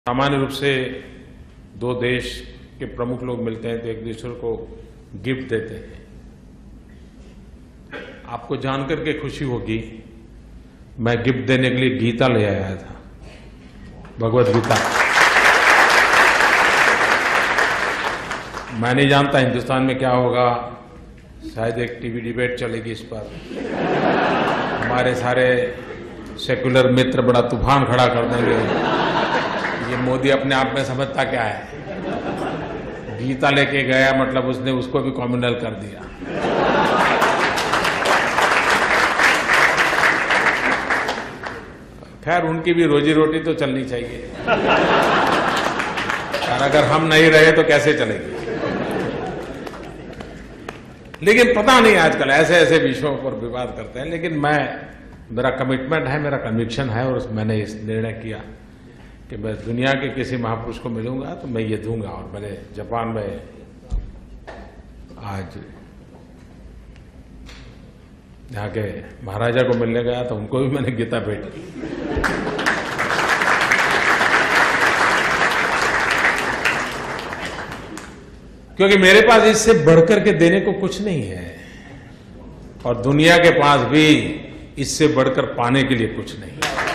सामान्य रूप से दो देश के प्रमुख लोग मिलते हैं तो एक दूसरे को गिफ्ट देते हैं। आपको जानकर के खुशी होगी, मैं गिफ्ट देने के लिए गीता ले आया था, भगवदगीता। मैं नहीं जानता हिंदुस्तान में क्या होगा, शायद एक टीवी डिबेट चलेगी इस पर। हमारे सारे सेकुलर मित्र बड़ा तूफान खड़ा कर देंगे, ये मोदी अपने आप में समझता क्या है, गीता लेके गया मतलब उसने उसको भी कम्युनल कर दिया। खैर उनकी भी रोजी रोटी तो चलनी चाहिए, और अगर हम नहीं रहे तो कैसे चलेगी। लेकिन पता नहीं आजकल ऐसे ऐसे विषयों पर विवाद करते हैं, लेकिन मेरा कमिटमेंट है, मेरा कन्विक्शन है, और मैंने इस निर्णय किया कि मैं दुनिया के किसी महापुरुष को मिलूंगा तो मैं ये दूंगा। और मैंने जापान में आज यहाँ के महाराजा को मिलने गया तो उनको भी मैंने गीता भेंट की। क्योंकि मेरे पास इससे बढ़कर के देने को कुछ नहीं है, और दुनिया के पास भी इससे बढ़कर पाने के लिए कुछ नहीं है।